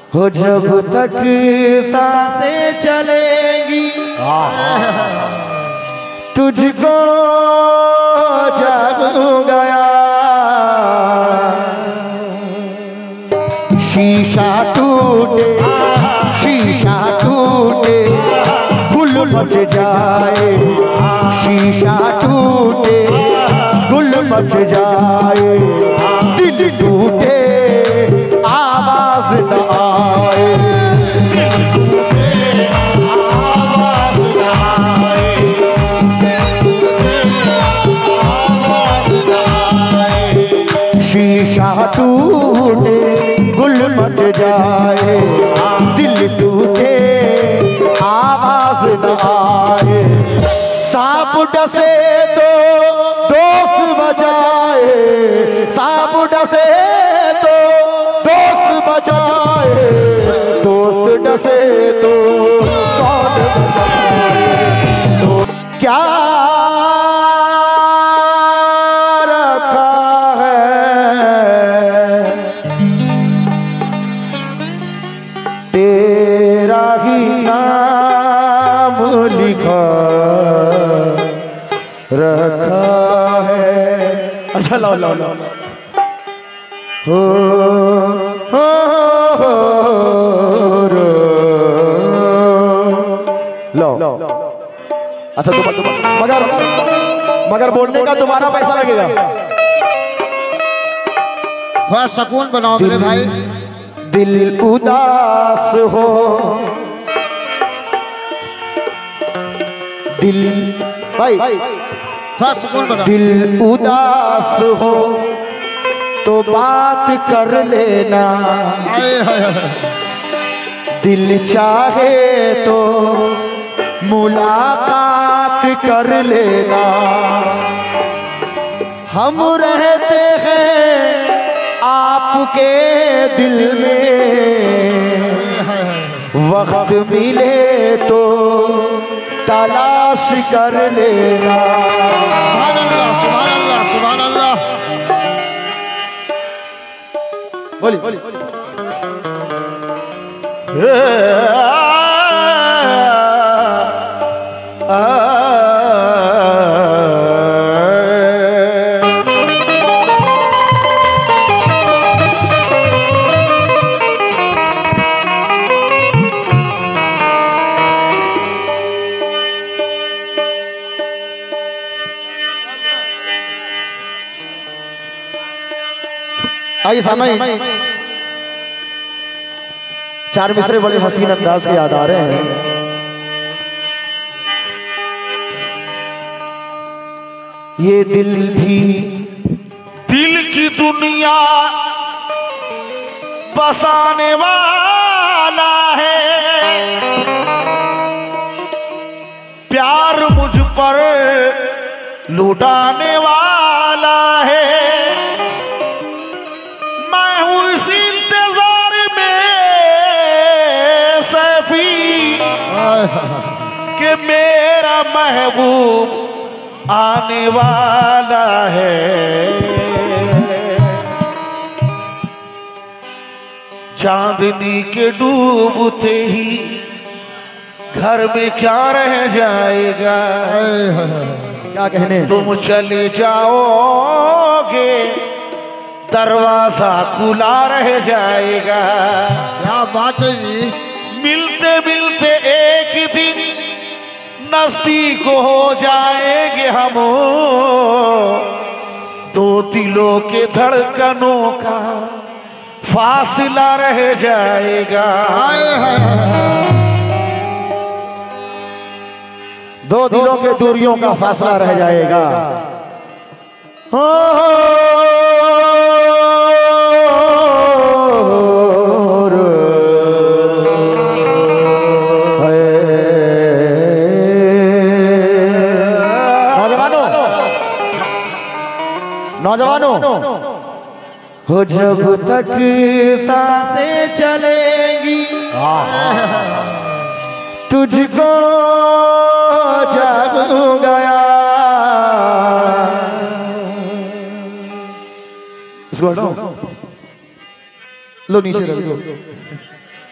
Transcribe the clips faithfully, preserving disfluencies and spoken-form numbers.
हो जब तक सांसें चलेगी तुझको जागूंगा शीशा टूटे शीशा टूटे गुल मच जाए शीशा टूटे गुल मच जाए दिल टूटे आवाज न आए आवाज न आए आवाज न आए शीशा टूटे गुल मच जाए दिल टूटे आवाज न आए सांप डसे तो दोस्त बचाए सांप डसे तो दोस्त बचाए दोस्त डसे तो कौन बचाए तो क्या रखा है तेरा ही नाम लिखा रखा है। अच्छा लो लो लो हो हो हो लो लो अच्छा तुम मगर मगर बोलने का तुम्हारा पैसा लगेगा। थोड़ा सुकून बनाओ मेरे भाई। दिल उदास हो दिल भाई थोड़ा सुकून बनाओ। दिल उदास हो तो बात कर लेना दिल चाहे तो मुलाकात कर लेना हम रहते हैं आपके दिल में वक्त मिले तो तलाश कर लेना। सुभान अल्लाह सुभान अल्लाह सुभान अल्लाह। बोली बोली आइए समय चार मिसरे बड़े हसीन अंदाज के याद आ रहे हैं। ये दिल भी दिल की दुनिया बसाने वाला है प्यार मुझ पर लुटाने वाला है मैं हूँ इस इंतजार में सैफी कि मेरा महबूब आने वाला है चांदनी के डूबते ही घर में क्या रह जाएगा क्या कहने तुम चले जाओगे दरवाजा खुला रह जाएगा। क्या बात है जी। मिलते मिलते एक दिन नजदीक हो जाएंगे हम दो दिलों के धड़कनों का फासला रह जाएगा। दो दिलों के दूरियों का फासला रह जाएगा। हो नौजवानों हो जब तक सांसें चलेंगी तुझको जागूंगा इसको लो नीचे रख लो।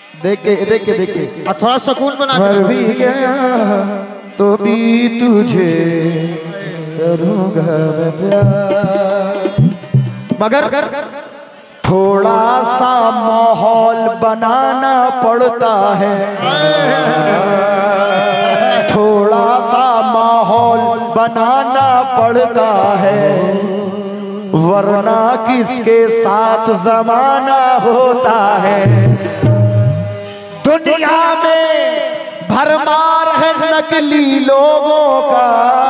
देख के देख के देख के और थोड़ा सुकून बना मर के भी गया तो भी तुझे करूंगा मैं प्यार। मगर थोड़ा सा माहौल बनाना पड़ता है, थोड़ा सा माहौल बनाना पड़ता है, वरना किसके साथ जमाना होता है। दुनिया में भरमार है नकली लोगों का,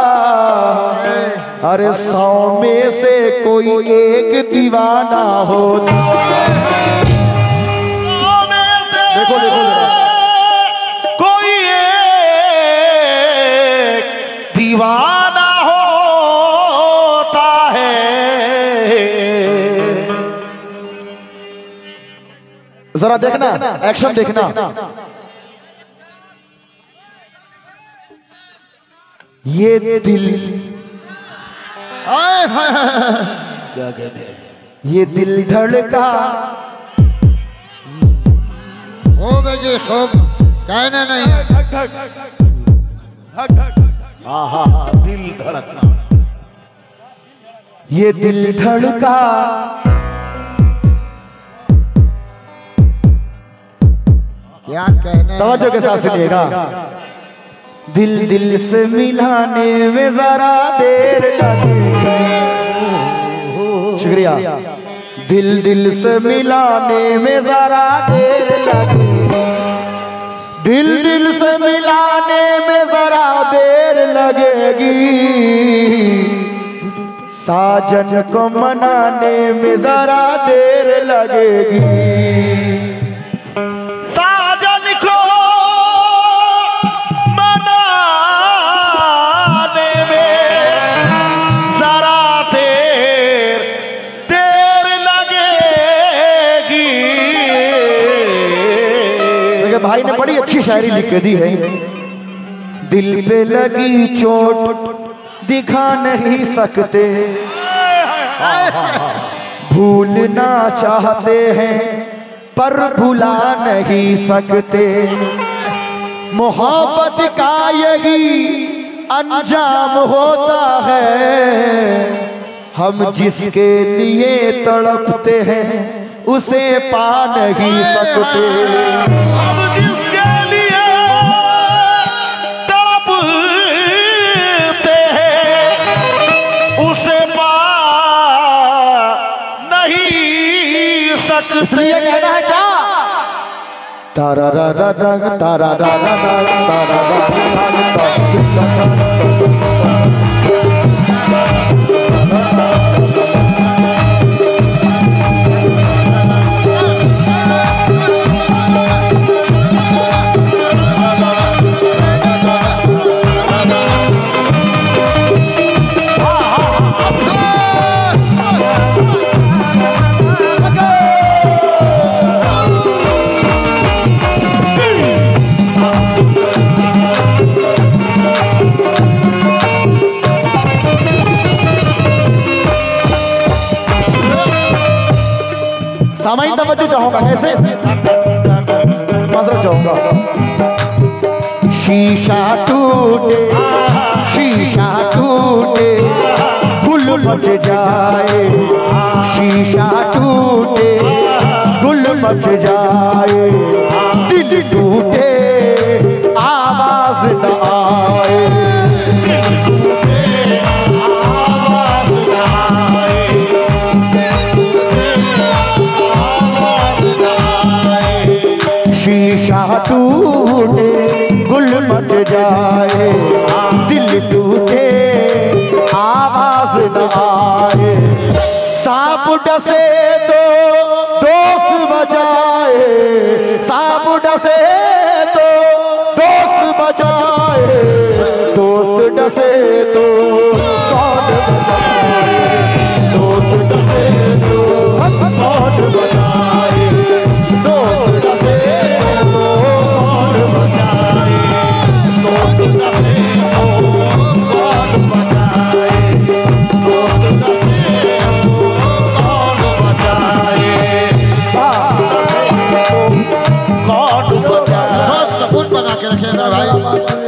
अरे सौ में से कोई एक दीवाना होता है। देखो देखो कोई एक दीवाना होता है। जरा देखना, एक्शन देखना। ये दिल, हाय हाय हाय। ये दिल धड़का, खूब है जी खूब, कहना नहीं। हाँ हाँ हाँ, दिल धड़कना। ये दिल धड़का, क्या कहने तवज्जो के साथ सुनिएगा। दिल दिल से मिलाने में जरा देर लगेगी, शुक्रिया। दिल दिल से मिलाने में जरा देर लगेगी, दिल दिल से मिलाने में जरा देर लगेगी, साजन को मनाने में जरा देर लगेगी। साजन को मनाने में जरा देर देर लगेगी। देखिए भाई ने बड़ी अच्छी शायरी लिख के दी है। दिल पे लगी चोट दिखा नहीं सकते, भूलना चाहते हैं पर भुला नहीं सकते। मोहब्बत का यही अंजाम होता है, हम जिसके लिए तड़पते हैं उसे पा नहीं सकते। हम जिसके लिए तड़पते हैं उसे पा नहीं सकते। इसलिए कहना है क्या, तारा रा रा रा तारा रा रा रा तारा रा रा रा। सामान्य तवज्जो चाहूंगा, कैसे मसला चाहूंगा। शीशा टूटे, शीशा टूटे, गुल मच जाए, शीशा टूटे, गुल मच जाए, दिल टूटे आवाज न आए। शीशा टूटे गुल मच जाए, दिल टूटे आवाज न आए। सांप डसे तो दोस्त बचाए, सांप डसे तो दोस्त बचाए, दोस्त डसे तो कौन बचाए, दोस्त डसे तो कौन बचाए, दोस्त डसे तो कौन बचाए, दोस्त डसे तो कौन बचाए, दोस्त डसे तो कौन बचाए। कौन के रखे मेरे भाई।